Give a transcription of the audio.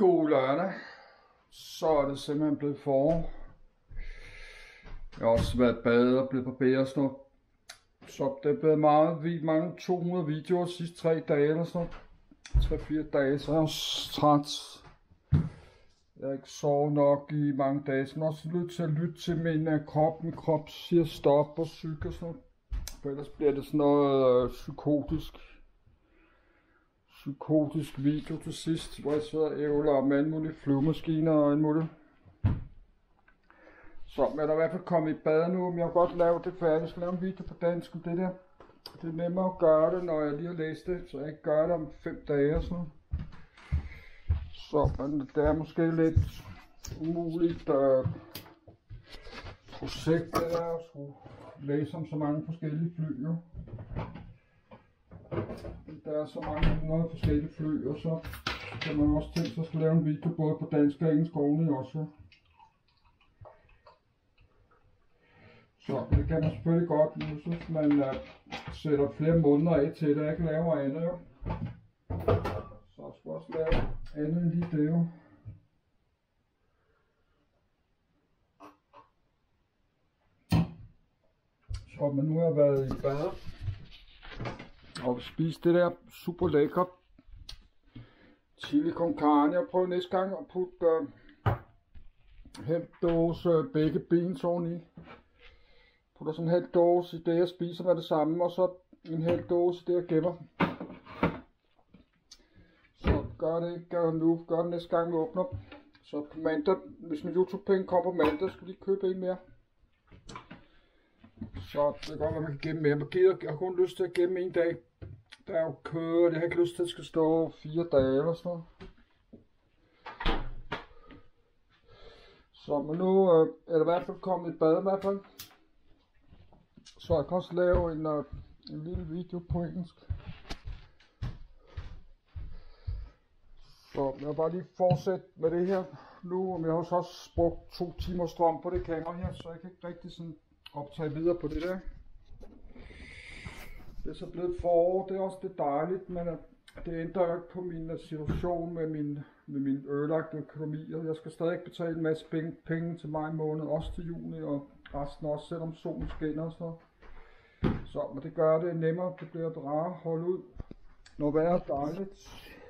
God lørdag. Så er det simpelthen blevet forår. Jeg har også været badet og blevet barberet og sådan noget. Så det er blevet meget vildt, mange 200 videoer de sidste 3 dage eller sådan noget. 3-4 dage, så jeg er også træt. Jeg har ikke sovet nok i mange dage, så jeg er også nødt til at lytte til min krop. Min krop siger stop og psyk og sådan noget. For ellers bliver det sådan noget psykotisk video til sidst, hvor jeg sidder og ævler om alle mulige flyvemaskiner og alt muligt. Så jeg er da i hvert fald kommet i bad nu, men jeg har godt lavet det færdigt. Jeg skal lave en video på dansk om det der. Det er nemmere at gøre det, når jeg lige har læst det, så jeg ikke gør det om 5 dage og sådan noget. Så men det er måske lidt umuligt projekt, det der at skulle læse om så mange forskellige fly. Jo. Der er så mange 100 forskellige fly, og så kan man også tænke sig at lave en video både på dansk og engelsk oveni også. Så det kan man selvfølgelig godt, nu synes man sætter flere måneder af til det, jeg kan lave andet jo. Så jeg skal også lave andet end lige det jo. Så men nu har jeg været i bad og spist det der super lækkert chili con carne. Jeg prøver næste gang at putte halv dåse begge beans oveni. Putter sådan en halv dåse i det jeg spiser med det samme, og så en halv dåse det jeg gemmer. Så gør det ikke nu, gør det næste gang vi åbner. Så på mandag, hvis min YouTube-penge kommer på mandag, skal vi købe en mere. Så det kan godt være man kan gemme mere. Jeg har kun lyst til at gemme en dag. Der er jo kød, og jeg har ikke lyst til at det skal stå 4 dage eller sådan noget. Så men nu er det i hvert fald kommet i bad i hvert fald. Så jeg kan også lave en lille video på engelsk. Så jeg vil bare lige fortsætte med det her nu. Men jeg har også brugt 2 timer strøm på det kamera her, så jeg kan ikke rigtig sådan optage videre på det der. Det er så blevet forår, det er også det dejligt, men det ændrer jo ikke på min situation med min ødelagte økonomi. Og jeg skal stadig betale en masse penge til maj måned, også til juni og resten også, selvom solen skinner og sådan noget. Så men det gør det nemmere, det bliver rart at holde ud, når vejret er dejligt.